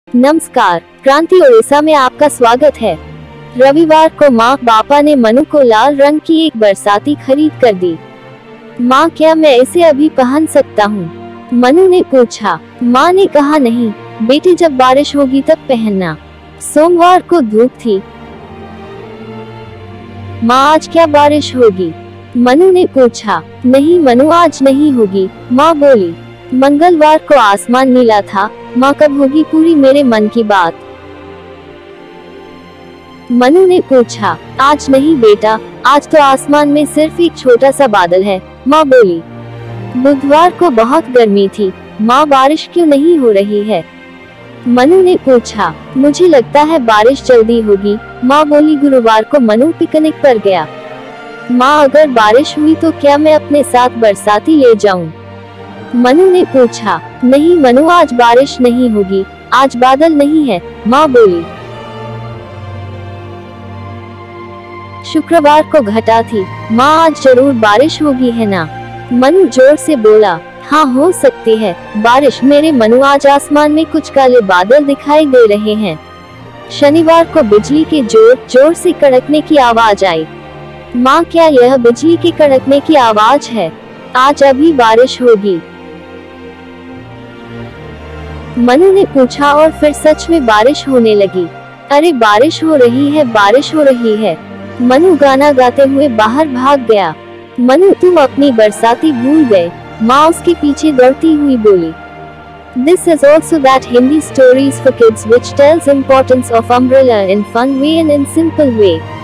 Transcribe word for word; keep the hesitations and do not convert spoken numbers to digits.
नमस्कार, क्रांति ओडिशा में आपका स्वागत है। रविवार को माँ बापा ने मनु को लाल रंग की एक बरसाती खरीद कर दी। माँ, क्या मैं इसे अभी पहन सकता हूँ? मनु ने पूछा। माँ ने कहा, नहीं बेटी, जब बारिश होगी तब पहनना। सोमवार को धूप थी। माँ, आज क्या बारिश होगी? मनु ने पूछा। नहीं मनु, आज नहीं होगी, माँ बोली। मंगलवार को आसमान नीला था। माँ, कब होगी पूरी मेरे मन की बात? मनु ने पूछा। आज नहीं बेटा, आज तो आसमान में सिर्फ एक छोटा सा बादल है, माँ बोली। बुधवार को बहुत गर्मी थी। माँ, बारिश क्यों नहीं हो रही है? मनु ने पूछा। मुझे लगता है बारिश जल्दी होगी, माँ बोली। गुरुवार को मनु पिकनिक पर गया। माँ, अगर बारिश हुई तो क्या मैं अपने साथ बरसाती ले जाऊं? मनु ने पूछा। नहीं मनु, आज बारिश नहीं होगी, आज बादल नहीं है, माँ बोली। शुक्रवार को घटा थी। माँ, आज जरूर बारिश होगी है ना? मनु जोर से बोला। हाँ, हो सकती है बारिश मेरे मनु, आज आसमान में कुछ काले बादल दिखाई दे रहे हैं। शनिवार को बिजली के जोर जोर से कड़कने की आवाज आई। माँ, क्या यह बिजली के कड़कने की आवाज है? आज अभी बारिश होगी, मनु ने पूछा, और फिर सच में बारिश होने लगी। अरे बारिश हो रही है, बारिश हो रही है। मनु गाना गाते हुए बाहर भाग गया। मनु, तुम अपनी बरसाती भूल गए, माँ उसके पीछे दौड़ती हुई बोली। This is also that Hindi stories for kids which tells importance of umbrella in fun way and in simple way.